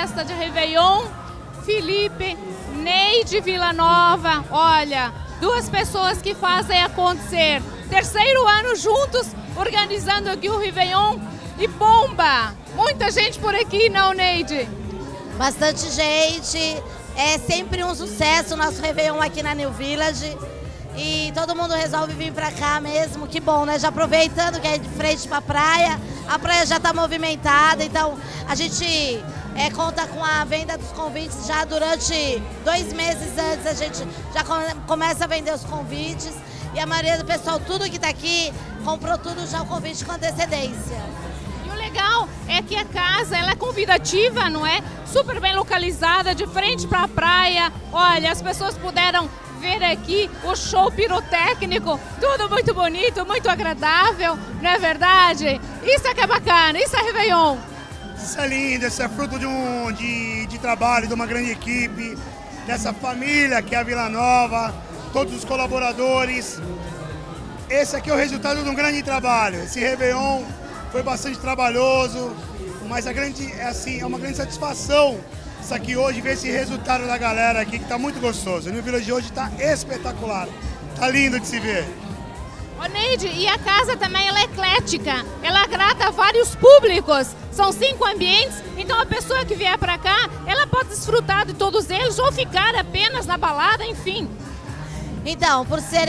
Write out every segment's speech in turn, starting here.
festa de Réveillon. Felipe, Neide Villanova, olha, duas pessoas que fazem acontecer. Terceiro ano juntos, organizando aqui o Réveillon e bomba! Muita gente por aqui, não, Neide? Bastante gente, é sempre um sucesso o nosso Réveillon aqui na New Village. E todo mundo resolve vir pra cá mesmo, que bom, né? Já aproveitando que é de frente pra praia, a praia já tá movimentada, então a gente conta com a venda dos convites já durante 2 meses antes, a gente já começa a vender os convites e a maioria do pessoal, tudo que tá aqui, comprou tudo já o convite com antecedência. E o legal é que a casa, ela é convidativa, não é? Super bem localizada, de frente pra praia, olha, as pessoas puderam ver aqui o show pirotécnico, tudo muito bonito, muito agradável, não é verdade? Isso é que é bacana, isso é Réveillon. Isso é lindo, isso é fruto de trabalho, de uma grande equipe, dessa família que é a Villanova, todos os colaboradores. Esse aqui é o resultado de um grande trabalho. Esse Réveillon foi bastante trabalhoso, mas é uma grande satisfação isso aqui hoje, ver esse resultado da galera aqui, que está muito gostoso. No Village de hoje está espetacular, está lindo de se ver. Ô Neide, e a casa também ela é eclética, ela agrada vários públicos, são 5 ambientes, então a pessoa que vier para cá, ela pode desfrutar de todos eles ou ficar apenas na balada, enfim. Então, por ser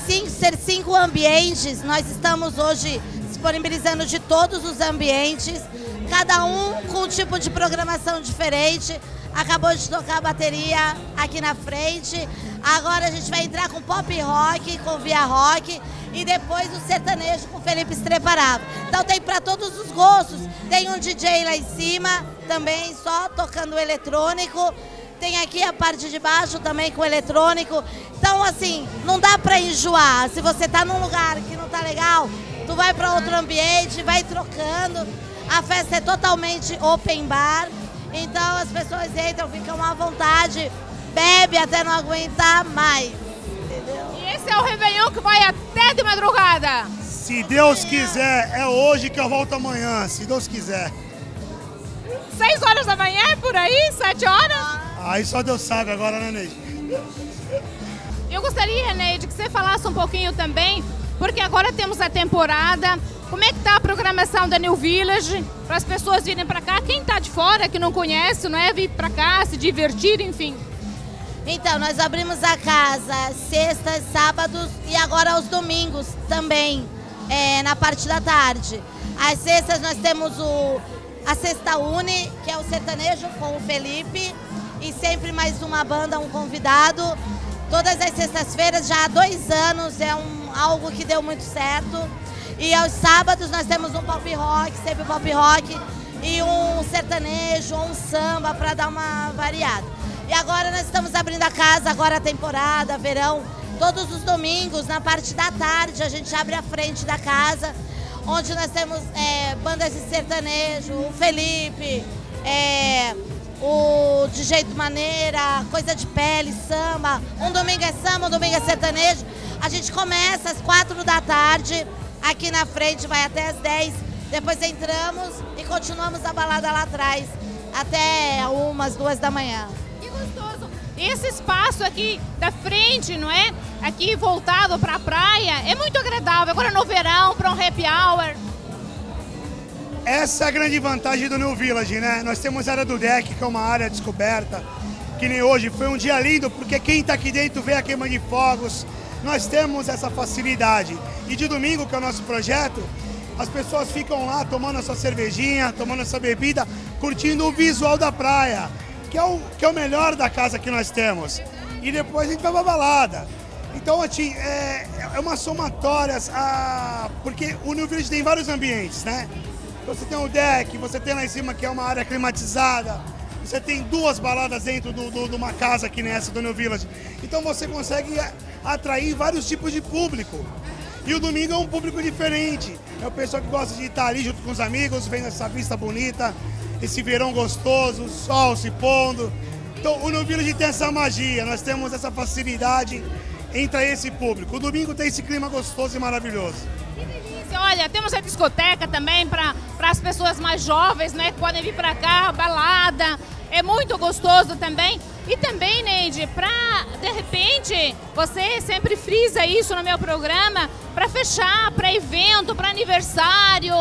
5 ambientes, nós estamos hoje disponibilizando de todos os ambientes, cada um com um tipo de programação diferente. Acabou de tocar a bateria aqui na frente, agora a gente vai entrar com pop rock, com via rock e depois o sertanejo com Felipe Streparado. Então tem para todos os gostos, tem um DJ lá em cima também só tocando eletrônico, tem aqui a parte de baixo também com eletrônico. Então assim, não dá para enjoar, se você tá num lugar que não tá legal, tu vai para outro ambiente, vai trocando. A festa é totalmente open bar, então as pessoas entram, ficam à vontade, bebe até não aguentar mais, entendeu? E esse é o Réveillon que vai até de madrugada? Se Deus quiser, é hoje que eu volto amanhã, se Deus quiser. 6 horas da manhã, por aí? 7 horas? Aí só Deus sabe agora, né, Neide? Eu gostaria, Neide, que você falasse um pouquinho também, porque agora temos a temporada. Como é que está a programação da New Village para as pessoas virem para cá? Quem está de fora, que não conhece, não é? Vir para cá, se divertir, enfim. Então, nós abrimos a casa sextas, sábados e agora aos domingos também, na parte da tarde. Às sextas nós temos a Sexta Uni, que é o sertanejo com o Felipe, e sempre mais uma banda, um convidado. Todas as sextas-feiras, já há 2 anos, algo que deu muito certo. E aos sábados nós temos um pop rock, sempre pop rock, e um sertanejo, um samba para dar uma variada. E agora nós estamos abrindo a casa, agora a temporada, verão, todos os domingos, na parte da tarde, a gente abre a frente da casa, onde nós temos bandas de sertanejo, o Felipe, o De Jeito Maneira, Coisa de Pele, samba. Um domingo é samba, um domingo é sertanejo. A gente começa às 4 da tarde, aqui na frente, vai até às 10. Depois entramos e continuamos a balada lá atrás, até 1, 2 da manhã. Que gostoso! Esse espaço aqui da frente, não é? Aqui voltado para a praia, é muito agradável. Agora no verão, para um happy hour. Essa é a grande vantagem do New Village, né? Nós temos a área do deck, que é uma área descoberta, que nem hoje. Foi um dia lindo, porque quem está aqui dentro vê a queima de fogos. Nós temos essa facilidade. E de domingo, que é o nosso projeto, as pessoas ficam lá tomando a sua cervejinha, tomando essa bebida, curtindo o visual da praia, que é o melhor da casa que nós temos. E depois a gente vai pra balada. Então, assim, é uma somatória, porque o New Village tem vários ambientes, né? Você tem o deck, você tem lá em cima que é uma área climatizada, você tem 2 baladas dentro de uma casa aqui nessa do New Village. Então você consegue atrair vários tipos de público. E o domingo é um público diferente. É o pessoal que gosta de estar ali junto com os amigos, vendo essa vista bonita, esse verão gostoso, o sol se pondo. Então o New Village tem essa magia, nós temos essa facilidade em atrair esse público. O domingo tem esse clima gostoso e maravilhoso. Que delícia! Olha, temos a discoteca também para as pessoas mais jovens, né, que podem vir para cá, balada. é muito gostoso também. E também, Neide, de repente, você sempre frisa isso no meu programa, para fechar, para evento, para aniversário.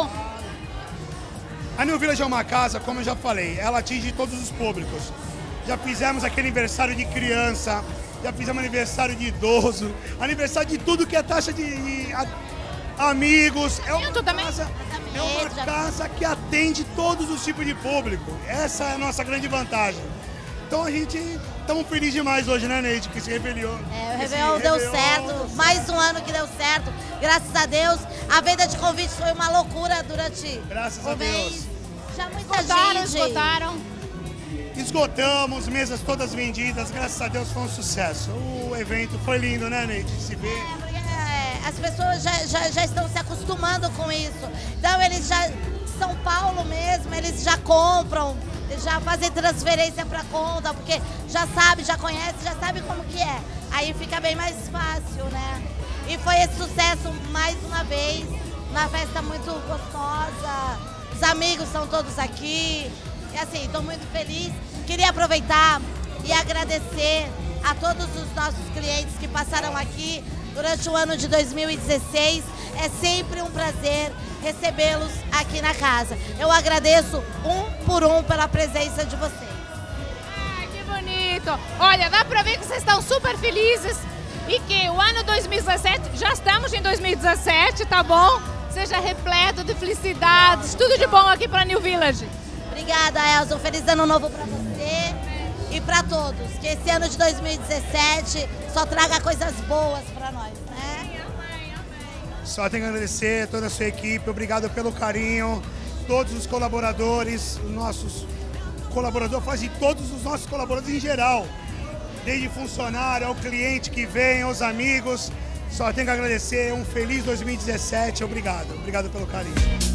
A New Village é uma casa, como eu já falei, ela atinge todos os públicos. Já fizemos aquele aniversário de criança, já fizemos aniversário de idoso, aniversário de tudo que é taxa de amigos. É uma casa que atende todos os tipos de público. Essa é a nossa grande vantagem. Então a gente estamos felizes demais hoje, né, Neide, que se rebeliou. O Réveillon deu certo, mais um ano que deu certo, graças a Deus. A venda de convites foi uma loucura durante o mês. Já muita gente. Esgotaram. Esgotamos, mesas todas vendidas, graças a Deus foi um sucesso. O evento foi lindo, né, Neide? Se vê. As pessoas já estão se acostumando com isso. Então eles já, São Paulo mesmo, eles já compram, já fazem transferência para conta, porque já sabe, já conhece, já sabe como que é. Aí fica bem mais fácil, né? E foi esse sucesso mais uma vez, uma festa muito gostosa. Os amigos são todos aqui. E assim, estou muito feliz. Queria aproveitar e agradecer a todos os nossos clientes que passaram aqui durante o ano de 2016. É sempre um prazer recebê-los aqui na casa. Eu agradeço um por um pela presença de vocês. Que bonito! Olha, dá pra ver que vocês estão super felizes e que o ano 2017, já estamos em 2017, tá bom? Seja repleto de felicidades, tudo de bom aqui para New Village. Obrigada, Elza. Um feliz ano novo para você e para todos. Que esse ano de 2017 só traga coisas boas para nós, né? Só tenho que agradecer a toda a sua equipe, obrigado pelo carinho, todos os colaboradores, os nossos colaboradores, quase todos os nossos colaboradores em geral, desde funcionário ao cliente que vem, aos amigos. Só tenho que agradecer, um feliz 2017, obrigado pelo carinho.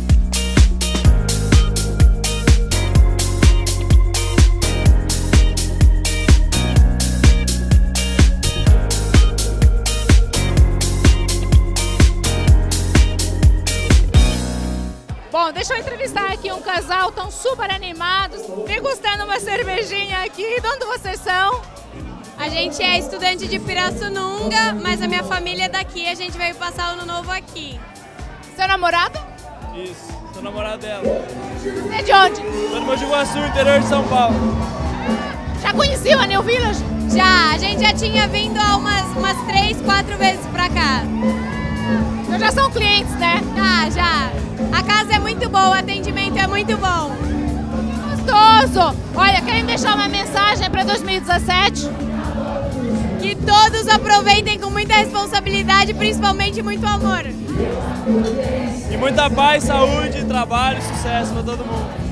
Bom, deixa eu entrevistar aqui um casal, tão super animados, degustando uma cervejinha aqui. De onde vocês são? A gente é estudante de Pirassununga, mas a minha família é daqui, a gente veio passar o ano novo aqui. Seu namorado? Isso, sou namorado dela. Você é de onde? Sou de Mogi Guaçu, interior de São Paulo. Já conhecia a New Village? Já, a gente já tinha vindo há umas 3, 4 vezes pra cá. Então já são clientes, né? Já. A casa é muito boa, o atendimento é muito bom. Gostoso! Olha, querem deixar uma mensagem para 2017? Que todos aproveitem com muita responsabilidade, principalmente muito amor. E muita paz, saúde, trabalho, sucesso para todo mundo.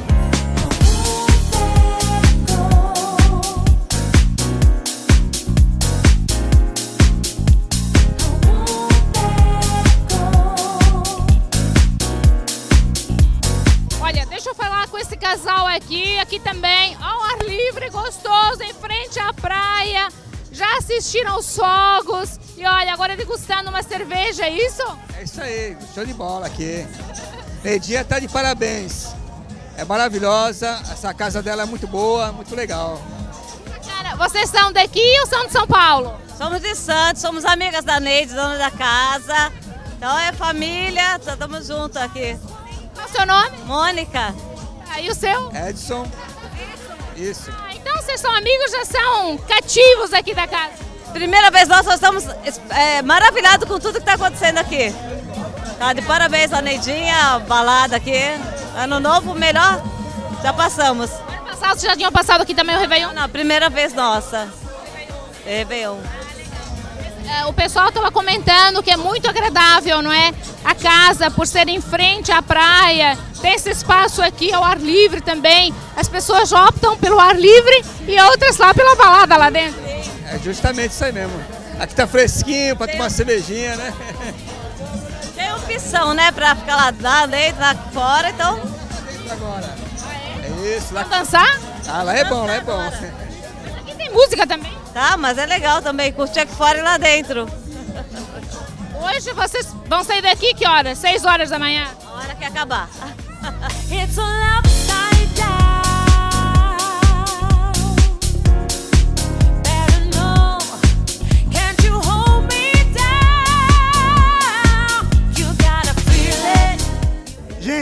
Casal aqui também, ao ar livre, gostoso, em frente à praia. Já assistiram aos fogos e olha, agora degustando uma cerveja, é isso? É isso aí, show de bola aqui. Neidinha tá de parabéns. É maravilhosa, essa casa dela é muito boa, muito legal. Cara, vocês são daqui ou são de São Paulo? Somos de Santos, somos amigas da Neide, dona da casa. Então é família, estamos juntos aqui. Qual é o seu nome? Mônica. E o seu? Edson. Isso. Então vocês são amigos, já são cativos aqui da casa? Primeira vez nós estamos maravilhados com tudo que está acontecendo aqui. Tá de parabéns a Neidinha, balada aqui. Ano novo, melhor, já passamos. Ano passado vocês já tinham passado aqui também o Réveillon? Não, primeira vez nossa. Réveillon. O pessoal estava comentando que é muito agradável, não é? A casa, por ser em frente à praia, tem esse espaço aqui ao ar livre também. As pessoas optam pelo ar livre e outras lá pela balada lá dentro. É justamente isso aí mesmo. Aqui tá fresquinho para tomar cervejinha, né? Tem opção, né? Para ficar lá dentro, lá fora, então... Agora. É isso. Lá... Vamos dançar? Lá é bom, lá é bom. Aqui tem música também. Tá, mas é legal também, curtir aqui fora e lá dentro. Hoje vocês vão sair daqui que horas? 6 horas da manhã? A hora que acabar. It's all upside down.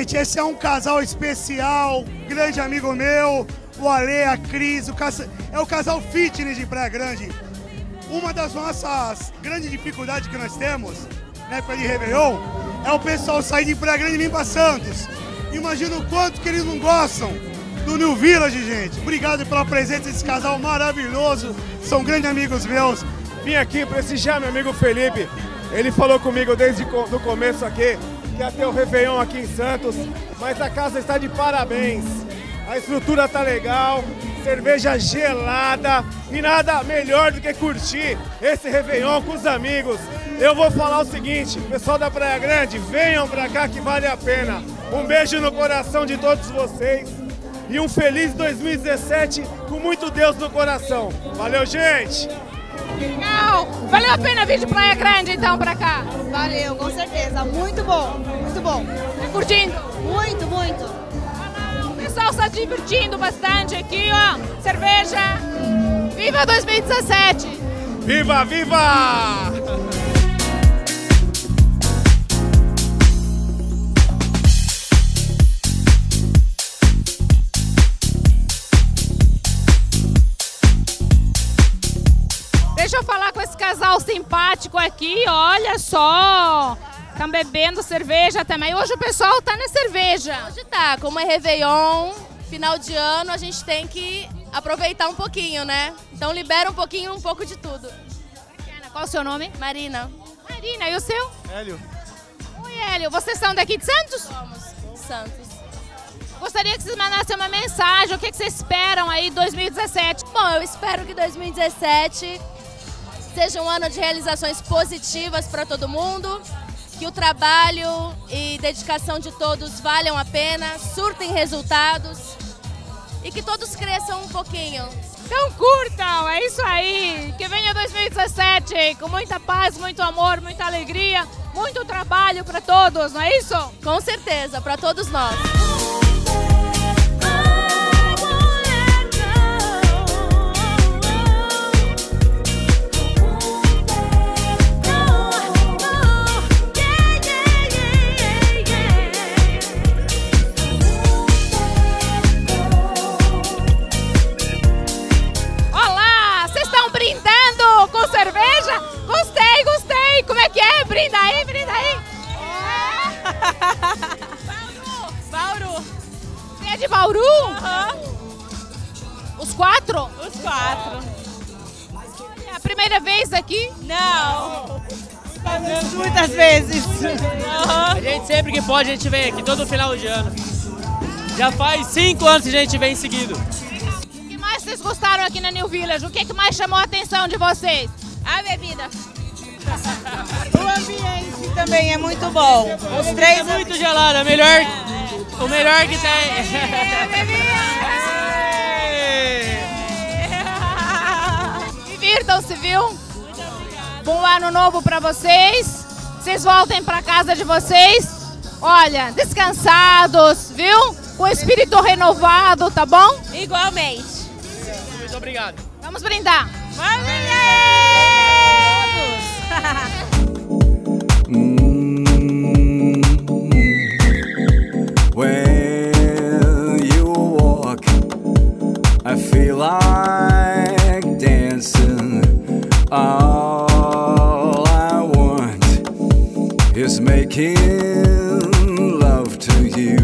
Gente, esse é um casal especial, grande amigo meu, o Ale, a Cris, é o casal fitness de Praia Grande. Uma das nossas grandes dificuldades que nós temos na época de Réveillon é o pessoal sair de Praia Grande e vir para Santos. Imagina o quanto que eles não gostam do New Village, gente. Obrigado pela presença desse casal maravilhoso, são grandes amigos meus. Vim aqui prestigiar meu amigo Felipe, ele falou comigo desde o começo aqui, que ia ter o Réveillon aqui em Santos, mas a casa está de parabéns. A estrutura tá legal, cerveja gelada e nada melhor do que curtir esse Réveillon com os amigos. Eu vou falar o seguinte, pessoal da Praia Grande, venham pra cá que vale a pena. Um beijo no coração de todos vocês e um feliz 2017 com muito Deus no coração. Valeu, gente! Legal! Valeu a pena vir de Praia Grande então pra cá? Valeu, com certeza. Muito bom, muito bom. Tá curtindo? Muito, muito. O pessoal está divertindo bastante aqui, ó. Cerveja. Viva 2017! Viva, viva! Deixa eu falar com esse casal simpático aqui, olha só. Estão bebendo cerveja também. Hoje o pessoal tá na cerveja. Hoje tá, como é Réveillon, final de ano, a gente tem que aproveitar um pouquinho, né? Então libera um pouquinho, um pouco de tudo. Qual o seu nome? Marina. Marina, e o seu? Hélio. Oi, Hélio. Vocês são daqui de Santos? Somos, Santos. Gostaria que vocês mandassem uma mensagem. O que vocês esperam aí 2017? Bom, eu espero que 2017 seja um ano de realizações positivas para todo mundo, que o trabalho e dedicação de todos valham a pena, surtem resultados e que todos cresçam um pouquinho. Então curtam, é isso aí. Que venha 2017 com muita paz, muito amor, muita alegria, muito trabalho para todos, não é isso? Com certeza, para todos nós. Brindando com cerveja? Gostei, gostei. Como é que é? Brinda aí, brinda aí. Bauru. Você é de Bauru? Os quatro? Os quatro. É a primeira vez aqui? Não. Fazemos muitas vezes. A gente sempre que pode, a gente vem aqui todo final de ano. Já faz 5 anos que a gente vem seguido. O que mais vocês gostaram aqui na New Village? O que mais chamou a atenção de vocês? A bebida. O ambiente também é muito bom. Os três é muito gelado, o melhor que tem. Divirtam-se, viu? Bom ano novo pra vocês. Vocês voltem pra casa de vocês. Olha, descansados, viu? Com o espírito renovado, tá bom? Igualmente. Muito obrigado. Vamos brindar. When you walk, I feel like dancing. All I want is making love to you.